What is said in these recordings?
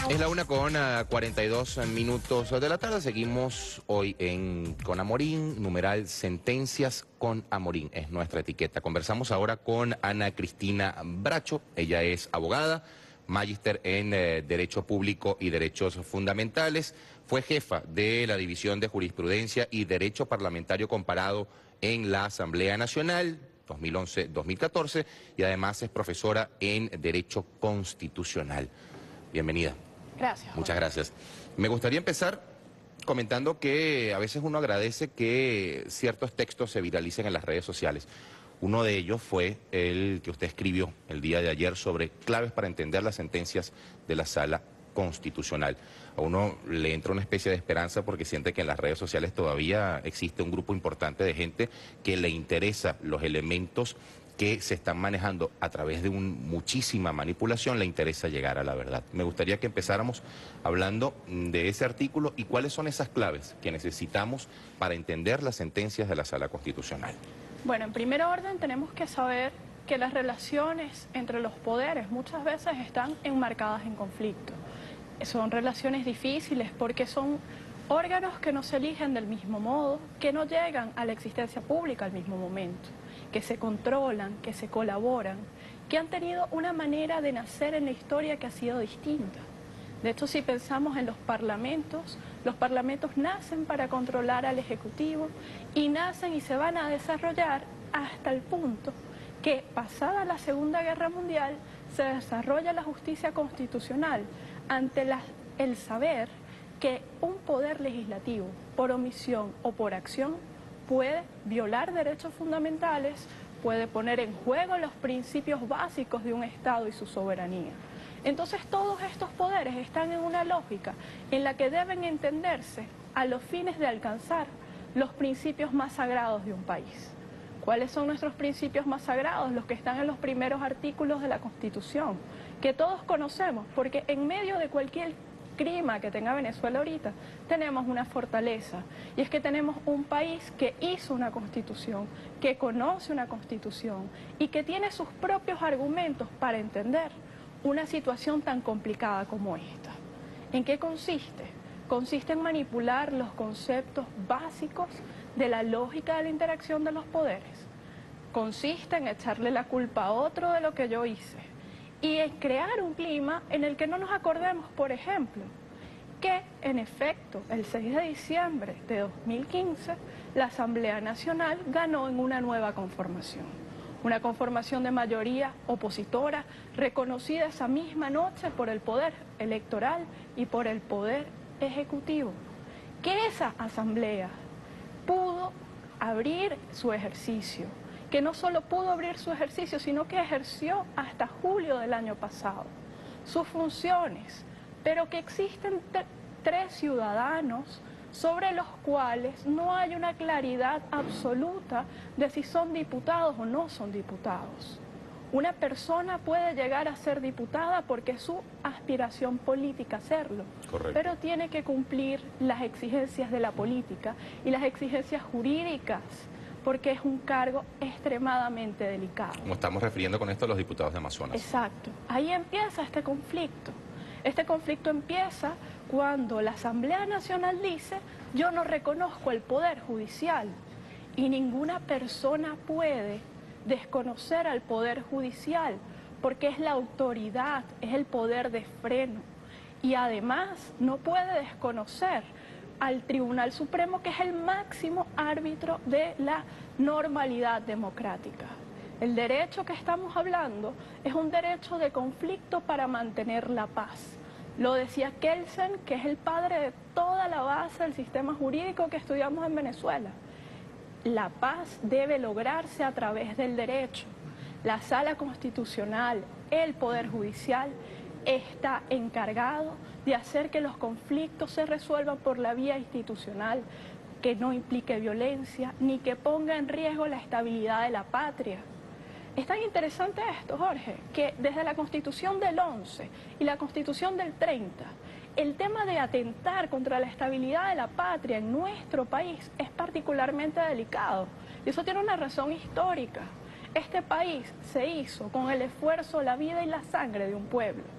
Es la 1:42 de la tarde. Seguimos hoy con Amorín, numeral Sentencias con Amorín. Es nuestra etiqueta. Conversamos ahora con Ana Cristina Bracho. Ella es abogada, magíster en Derecho Público y Derechos Fundamentales. Fue jefa de la División de Jurisprudencia y Derecho Parlamentario Comparado en la Asamblea Nacional 2011-2014 y además es profesora en Derecho Constitucional. Bienvenida. Gracias. Muchas gracias. Me gustaría empezar comentando que a veces uno agradece que ciertos textos se viralicen en las redes sociales. Uno de ellos fue el que usted escribió el día de ayer sobre claves para entender las sentencias de la Sala Constitucional. A uno le entra una especie de esperanza porque siente que en las redes sociales todavía existe un grupo importante de gente que le interesa los elementos que se están manejando a través de muchísima manipulación, le interesa llegar a la verdad. Me gustaría que empezáramos hablando de ese artículo y cuáles son esas claves que necesitamos para entender las sentencias de la Sala Constitucional. Bueno, en primer orden tenemos que saber que las relaciones entre los poderes muchas veces están enmarcadas en conflicto. Son relaciones difíciles porque son órganos que no se eligen del mismo modo, que no llegan a la existencia pública al mismo momento, que se controlan, que se colaboran, que han tenido una manera de nacer en la historia que ha sido distinta. De hecho, si pensamos en los parlamentos nacen para controlar al Ejecutivo y nacen y se van a desarrollar hasta el punto que, pasada la Segunda Guerra Mundial, se desarrolla la justicia constitucional ante el saber que un poder legislativo, por omisión o por acción, puede violar derechos fundamentales, puede poner en juego los principios básicos de un Estado y su soberanía. Entonces todos estos poderes están en una lógica en la que deben entenderse a los fines de alcanzar los principios más sagrados de un país. ¿Cuáles son nuestros principios más sagrados? Los que están en los primeros artículos de la Constitución, que todos conocemos, porque en medio de cualquier clima que tenga Venezuela ahorita, tenemos una fortaleza, y es que tenemos un país que hizo una constitución, que conoce una constitución y que tiene sus propios argumentos para entender una situación tan complicada como esta. ¿En qué consiste? Consiste en manipular los conceptos básicos de la lógica de la interacción de los poderes. Consiste en echarle la culpa a otro de lo que yo hice y en crear un clima en el que no nos acordemos, por ejemplo, que en efecto el 6 de diciembre de 2015 la Asamblea Nacional ganó en una nueva conformación. Una conformación de mayoría opositora reconocida esa misma noche por el poder electoral y por el poder ejecutivo. Que esa asamblea pudo abrir su ejercicio, que no solo pudo abrir su ejercicio, sino que ejerció hasta julio del año pasado sus funciones, pero que existen tres ciudadanos sobre los cuales no hay una claridad absoluta de si son diputados o no son diputados. Una persona puede llegar a ser diputada porque es su aspiración política hacerlo. Correcto. Pero tiene que cumplir las exigencias de la política y las exigencias jurídicas, porque es un cargo extremadamente delicado. Como estamos refiriendo con esto a los diputados de Amazonas. Exacto. Ahí empieza este conflicto. Este conflicto empieza cuando la Asamblea Nacional dice: yo no reconozco el Poder Judicial, y ninguna persona puede desconocer al Poder Judicial porque es la autoridad, es el poder de freno, y además no puede desconocer al Tribunal Supremo, que es el máximo árbitro de la normalidad democrática. El derecho que estamos hablando es un derecho de conflicto para mantener la paz. Lo decía Kelsen, que es el padre de toda la base del sistema jurídico que estudiamos en Venezuela. La paz debe lograrse a través del derecho. La Sala Constitucional, el Poder Judicial, está encargado de hacer que los conflictos se resuelvan por la vía institucional, que no implique violencia ni que ponga en riesgo la estabilidad de la patria. Es tan interesante esto, Jorge, que desde la Constitución del 11 y la Constitución del 30, el tema de atentar contra la estabilidad de la patria en nuestro país es particularmente delicado. Y eso tiene una razón histórica. Este país se hizo con el esfuerzo, la vida y la sangre de un pueblo.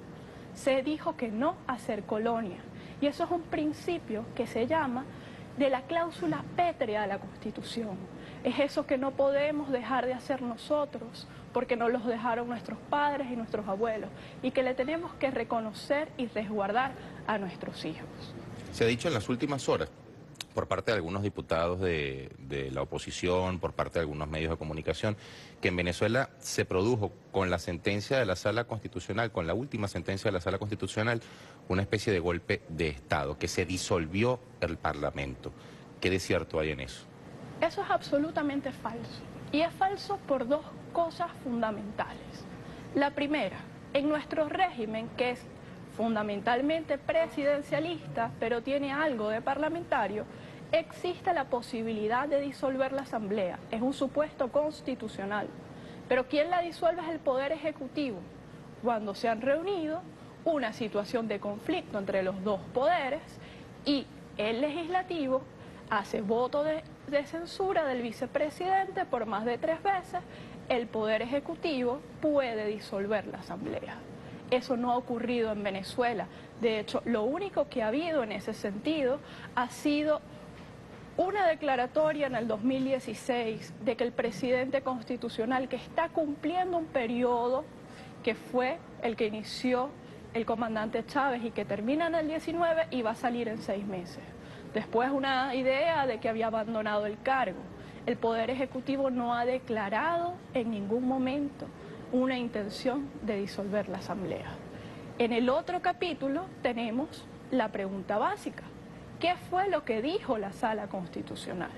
se dijo que no a ser colonia. Y eso es un principio que se llama de la cláusula pétrea de la Constitución. Es eso que no podemos dejar de hacer nosotros, porque nos los dejaron nuestros padres y nuestros abuelos, y que le tenemos que reconocer y resguardar a nuestros hijos. Se ha dicho en las últimas horas, por parte de algunos diputados de la oposición, por parte de algunos medios de comunicación, que en Venezuela se produjo con la sentencia de la Sala Constitucional, con la última sentencia de la Sala Constitucional, una especie de golpe de Estado, que se disolvió el Parlamento. ¿Qué de cierto hay en eso? Eso es absolutamente falso. Y es falso por dos cosas fundamentales. La primera, en nuestro régimen, que es fundamentalmente presidencialista, pero tiene algo de parlamentario, existe la posibilidad de disolver la Asamblea. Es un supuesto constitucional. Pero quien la disuelve es el Poder Ejecutivo. Cuando se han reunido una situación de conflicto entre los dos poderes y el Legislativo hace voto de censura del vicepresidente por más de 3 veces, el Poder Ejecutivo puede disolver la Asamblea. Eso no ha ocurrido en Venezuela. De hecho, lo único que ha habido en ese sentido ha sido una declaratoria en el 2016 de que el presidente constitucional, que está cumpliendo un periodo que fue el que inició el comandante Chávez y que termina en el 19, iba a salir en 6 meses. Después una idea de que había abandonado el cargo. El Poder Ejecutivo no ha declarado en ningún momento una intención de disolver la Asamblea. En el otro capítulo tenemos la pregunta básica. ¿Qué fue lo que dijo la Sala Constitucional?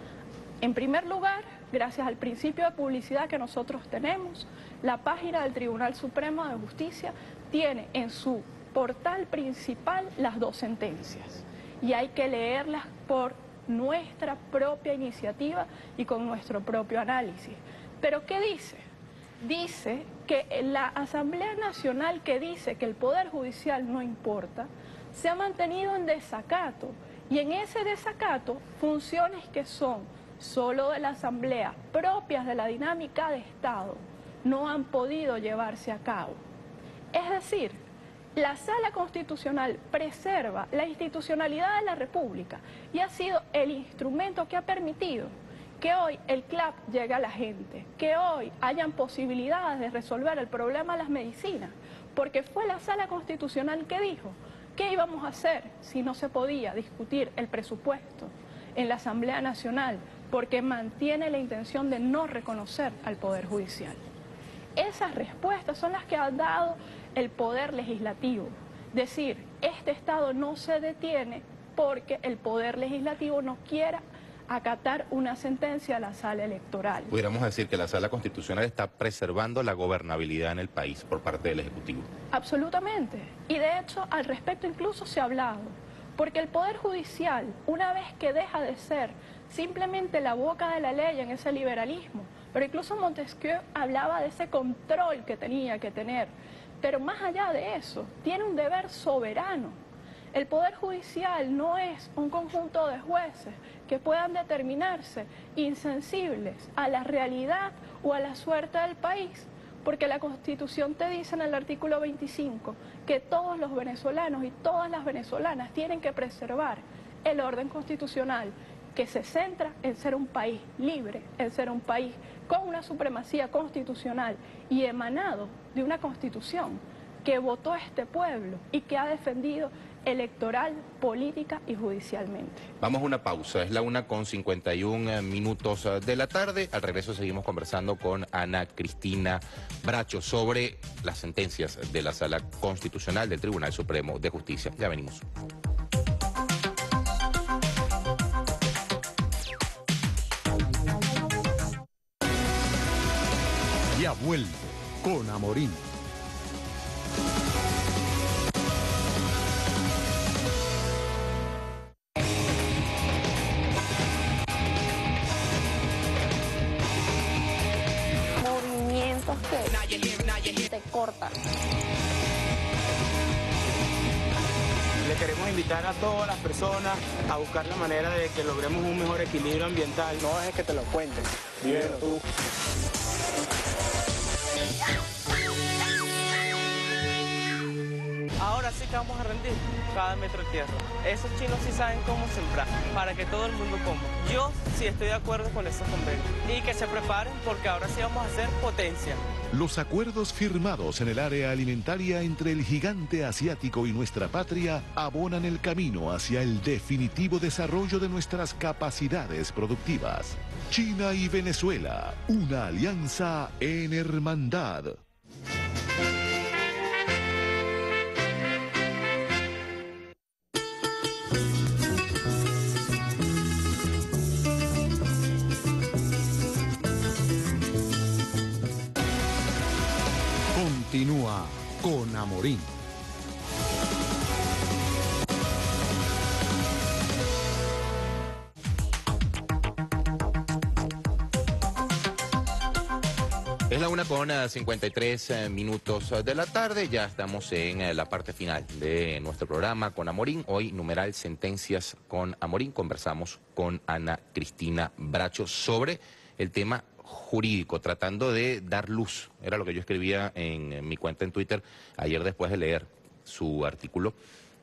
En primer lugar, gracias al principio de publicidad que nosotros tenemos, la página del Tribunal Supremo de Justicia tiene en su portal principal las 2 sentencias. Y hay que leerlas por nuestra propia iniciativa y con nuestro propio análisis. ¿Pero qué dice? Dice que la Asamblea Nacional, que dice que el Poder Judicial no importa, se ha mantenido en desacato, y en ese desacato funciones que son solo de la Asamblea, propias de la dinámica de Estado, no han podido llevarse a cabo. Es decir, la Sala Constitucional preserva la institucionalidad de la República y ha sido el instrumento que ha permitido que hoy el CLAP llegue a la gente, que hoy hayan posibilidades de resolver el problema de las medicinas, porque fue la Sala Constitucional que dijo qué íbamos a hacer si no se podía discutir el presupuesto en la Asamblea Nacional, porque mantiene la intención de no reconocer al Poder Judicial. Esas respuestas son las que ha dado el Poder Legislativo. Decir, este Estado no se detiene porque el Poder Legislativo no quiera acatar una sentencia a la Sala Electoral. Pudiéramos decir que la Sala Constitucional está preservando la gobernabilidad en el país por parte del Ejecutivo. Absolutamente. Y de hecho, al respecto incluso se ha hablado. Porque el Poder Judicial, una vez que deja de ser simplemente la boca de la ley en ese liberalismo, pero incluso Montesquieu hablaba de ese control que tenía que tener, pero más allá de eso, tiene un deber soberano. El Poder Judicial no es un conjunto de jueces que puedan determinarse insensibles a la realidad o a la suerte del país, porque la Constitución te dice en el artículo 25 que todos los venezolanos y todas las venezolanas tienen que preservar el orden constitucional, que se centra en ser un país libre, en ser un país con una supremacía constitucional y emanado de una Constitución que votó este pueblo y que ha defendido electoral, política y judicialmente. Vamos a una pausa, es la 1:51 de la tarde. Al regreso seguimos conversando con Ana Cristina Bracho sobre las sentencias de la Sala Constitucional del Tribunal Supremo de Justicia. Ya venimos. Ya vuelve con Amorín. Movimientos que te cortan. Le queremos invitar a todas las personas a buscar la manera de que logremos un mejor equilibrio ambiental. No es que te lo cuenten, vívelo tú. ahora sí que vamos a rendir cada metro de tierra. Esos chinos sí saben cómo sembrar para que todo el mundo coma. Yo sí estoy de acuerdo con esos convenios. Y que se preparen porque ahora sí vamos a ser potencia. Los acuerdos firmados en el área alimentaria entre el gigante asiático y nuestra patria abonan el camino hacia el definitivo desarrollo de nuestras capacidades productivas. China y Venezuela, una alianza en hermandad. Continúa con Amorín. Es la 1:53 de la tarde, ya estamos en la parte final de nuestro programa con Amorín. Hoy, numeral Sentencias con Amorín, conversamos con Ana Cristina Bracho sobre el tema jurídico, tratando de dar luz. Era lo que yo escribía en mi cuenta en Twitter ayer después de leer su artículo.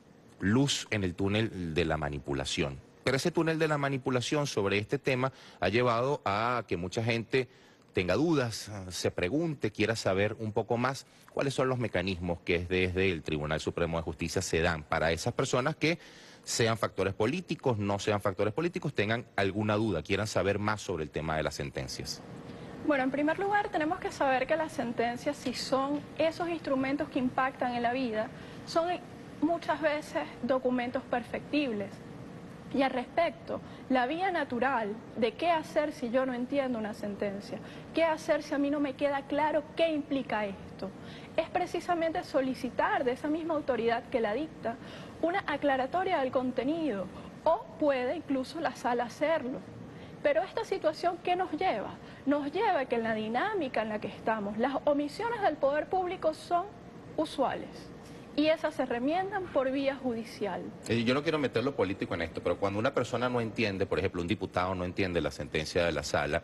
Luz en el túnel de la manipulación. Pero ese túnel de la manipulación sobre este tema ha llevado a que mucha gente tenga dudas, se pregunte, quiera saber un poco más cuáles son los mecanismos que desde el Tribunal Supremo de Justicia se dan para esas personas que sean factores políticos, no sean factores políticos, tengan alguna duda, quieran saber más sobre el tema de las sentencias. Bueno, en primer lugar tenemos que saber que las sentencias, si son esos instrumentos que impactan en la vida, son muchas veces documentos perfectibles. Y al respecto, la vía natural de qué hacer si yo no entiendo una sentencia, qué hacer si a mí no me queda claro qué implica esto, es precisamente solicitar de esa misma autoridad que la dicta una aclaratoria del contenido, o puede incluso la sala hacerlo. Pero esta situación, ¿qué nos lleva? Nos lleva a que en la dinámica en la que estamos, las omisiones del poder público son usuales. Y esas se remiendan por vía judicial. Yo no quiero meter lo político en esto, pero cuando una persona no entiende, por ejemplo, un diputado no entiende la sentencia de la sala,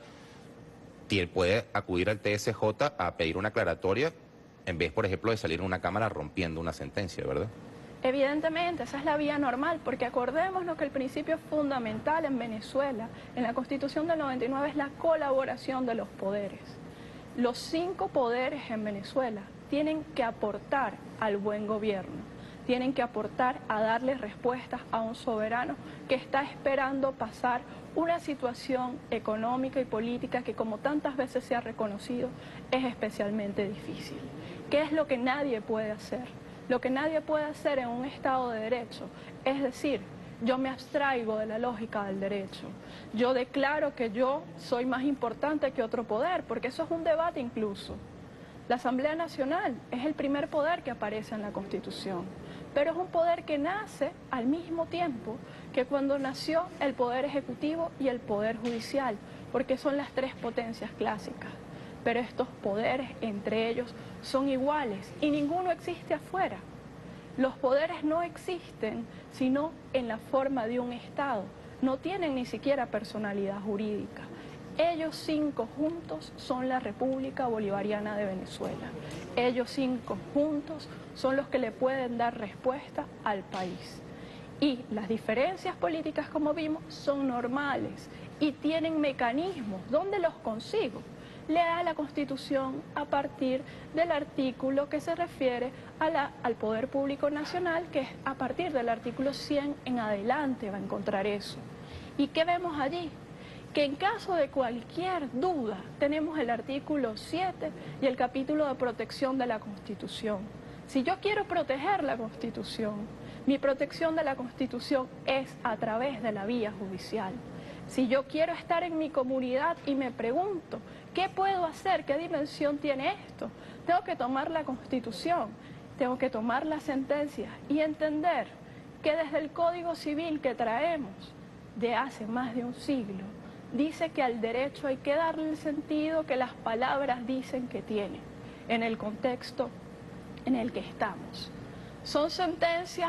puede acudir al TSJ a pedir una aclaratoria en vez, por ejemplo, de salir en una cámara rompiendo una sentencia, ¿verdad? Evidentemente, esa es la vía normal, porque acordémonos que el principio fundamental en Venezuela, en la Constitución del 99, es la colaboración de los poderes. Los 5 poderes en Venezuela tienen que aportar al buen gobierno, tienen que aportar a darle respuestas a un soberano que está esperando pasar una situación económica y política que, como tantas veces se ha reconocido, es especialmente difícil. ¿Qué es lo que nadie puede hacer? Lo que nadie puede hacer en un Estado de Derecho es decir, yo me abstraigo de la lógica del derecho, yo declaro que yo soy más importante que otro poder, porque eso es un debate incluso. La Asamblea Nacional es el primer poder que aparece en la Constitución, pero es un poder que nace al mismo tiempo que cuando nació el Poder Ejecutivo y el Poder Judicial, porque son las 3 potencias clásicas. Pero estos poderes entre ellos son iguales y ninguno existe afuera. Los poderes no existen sino en la forma de un Estado, no tienen ni siquiera personalidad jurídica. Ellos 5 juntos son la República Bolivariana de Venezuela. Ellos 5 juntos son los que le pueden dar respuesta al país. Y las diferencias políticas, como vimos, son normales y tienen mecanismos. ¿Dónde los consigo? Lea la Constitución a partir del artículo que se refiere al Poder Público Nacional, que es a partir del artículo 100 en adelante va a encontrar eso. ¿Y qué vemos allí? Que en caso de cualquier duda tenemos el artículo 7 y el capítulo de protección de la Constitución. Si yo quiero proteger la Constitución, mi protección de la Constitución es a través de la vía judicial. Si yo quiero estar en mi comunidad y me pregunto, ¿qué puedo hacer? ¿Qué dimensión tiene esto? Tengo que tomar la Constitución, tengo que tomar las sentencias y entender que desde el Código Civil que traemos de hace más de un siglo, dice que al derecho hay que darle el sentido que las palabras dicen que tiene, en el contexto en el que estamos. Son sentencias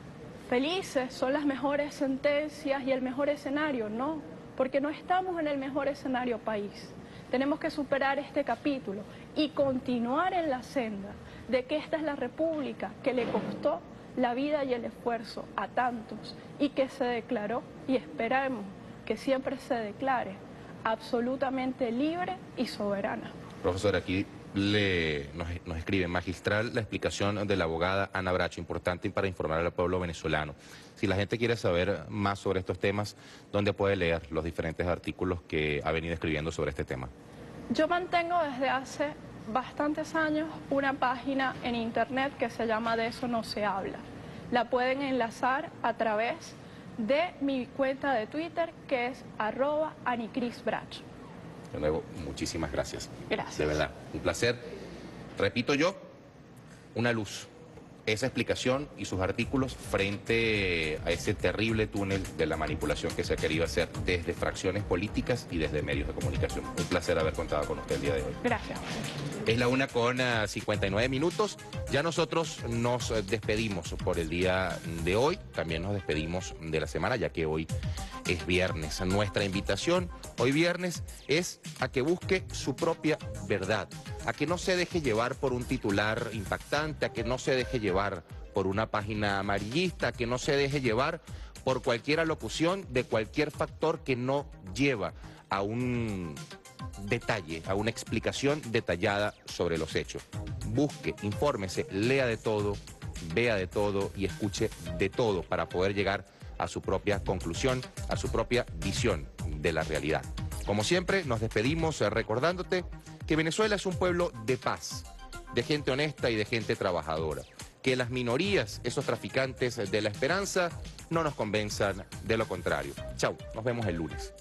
felices, son las mejores sentencias y el mejor escenario, no, porque no estamos en el mejor escenario país. Tenemos que superar este capítulo y continuar en la senda de que esta es la república que le costó la vida y el esfuerzo a tantos y que se declaró, y esperamos que siempre se declare, absolutamente libre y soberana. Profesor, aquí nos escribe: magistral la explicación de la abogada Ana Bracho, importante para informar al pueblo venezolano. Si la gente quiere saber más sobre estos temas, ¿dónde puede leer los diferentes artículos que ha venido escribiendo sobre este tema? Yo mantengo desde hace bastantes años una página en internet que se llama De Eso No Se Habla. La pueden enlazar a través de mi cuenta de Twitter, que es @anicrisbracho. De nuevo, muchísimas gracias. Gracias. De verdad, un placer. Repito yo, una luz. Esa explicación y sus artículos frente a ese terrible túnel de la manipulación que se ha querido hacer desde fracciones políticas y desde medios de comunicación. Un placer haber contado con usted el día de hoy. Gracias. Es la 1:59. Ya nosotros nos despedimos por el día de hoy. También nos despedimos de la semana, ya que hoy es viernes. Nuestra invitación hoy viernes es a que busque su propia verdad, a que no se deje llevar por un titular impactante, a que no se deje llevar por una página amarillista, a que no se deje llevar por cualquier alocución de cualquier factor que no lleva a un detalle, a una explicación detallada sobre los hechos. Busque, infórmese, lea de todo, vea de todo y escuche de todo para poder llegar a su propia conclusión, a su propia visión de la realidad. Como siempre, nos despedimos recordándote que Venezuela es un pueblo de paz, de gente honesta y de gente trabajadora. Que las minorías, esos traficantes de la esperanza, no nos convenzan de lo contrario. Chau, nos vemos el lunes.